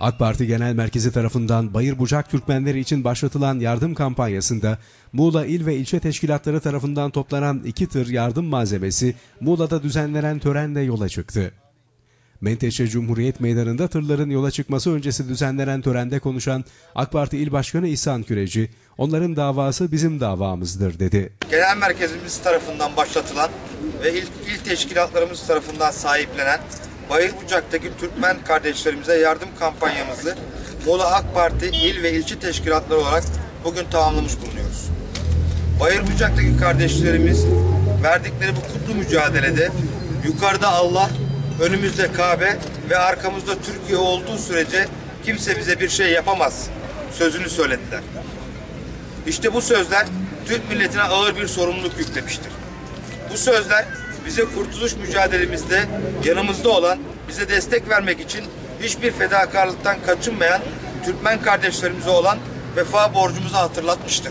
AK Parti Genel Merkezi tarafından Bayır Bucak Türkmenleri için başlatılan yardım kampanyasında Muğla İl ve İlçe Teşkilatları tarafından toplanan 2 tır yardım malzemesi Muğla'da düzenlenen törenle yola çıktı. Menteşe Cumhuriyet Meydanı'nda tırların yola çıkması öncesi düzenlenen törende konuşan AK Parti İl Başkanı İhsan Küreci, onların davası bizim davamızdır dedi. Genel merkezimiz tarafından başlatılan ve il teşkilatlarımız tarafından sahiplenen Bayır Bucak'taki Türkmen kardeşlerimize yardım kampanyamızı Muğla AK Parti il ve ilçe teşkilatları olarak bugün tamamlamış bulunuyoruz. Bayır Bucak'taki kardeşlerimiz verdikleri bu kutlu mücadelede yukarıda Allah, önümüzde Kabe ve arkamızda Türkiye olduğu sürece kimse bize bir şey yapamaz sözünü söylediler. İşte bu sözler Türk milletine ağır bir sorumluluk yüklemiştir. Bu sözler bize kurtuluş mücadelemizde yanımızda olan, bize destek vermek için hiçbir fedakarlıktan kaçınmayan Türkmen kardeşlerimize olan vefa borcumuzu hatırlatmıştır.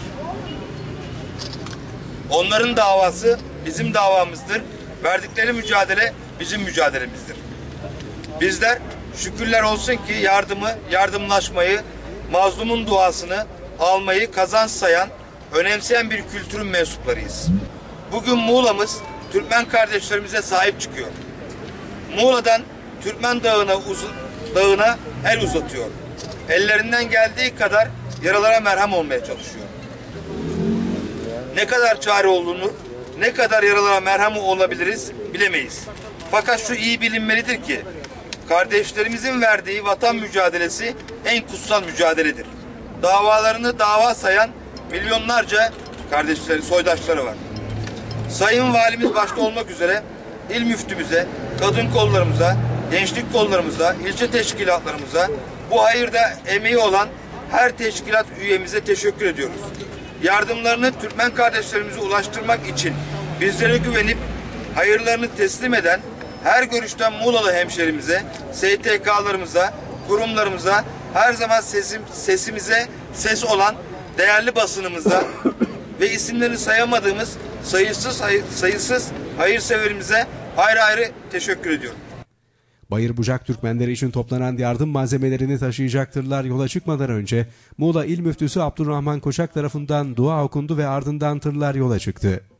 Onların davası bizim davamızdır. Verdikleri mücadele bizim mücadelemizdir. Bizler şükürler olsun ki yardımı, yardımlaşmayı, mazlumun duasını almayı kazanç sayan, önemseyen bir kültürün mensuplarıyız. Bugün Muğla'mız Türkmen kardeşlerimize sahip çıkıyor. Muğla'dan Türkmen Dağı'na el uzatıyor. Ellerinden geldiği kadar yaralara merhem olmaya çalışıyor. Ne kadar çare olduğunu, ne kadar yaralara merhem olabiliriz bilemeyiz. Fakat şu iyi bilinmelidir ki kardeşlerimizin verdiği vatan mücadelesi en kutsal mücadeledir. Davalarını dava sayan milyonlarca kardeşleri, soydaşları var. Sayın Valimiz başta olmak üzere il müftümüze, kadın kollarımıza, gençlik kollarımıza, ilçe teşkilatlarımıza, bu hayırda emeği olan her teşkilat üyemize teşekkür ediyoruz. Yardımlarını Türkmen kardeşlerimize ulaştırmak için bizlere güvenip hayırlarını teslim eden her görüşten Muğlalı hemşerimize, STK'larımıza, kurumlarımıza, her zaman sesimize ses olan değerli basınımıza ve isimlerini sayamadığımız sayısız hayırseverimize ayrı ayrı teşekkür ediyorum. Bayır Bucak Türkmenleri için toplanan yardım malzemelerini taşıyacak tırlar yola çıkmadan önce Muğla İl Müftüsü Abdurrahman Koçak tarafından dua okundu ve ardından tırlar yola çıktı.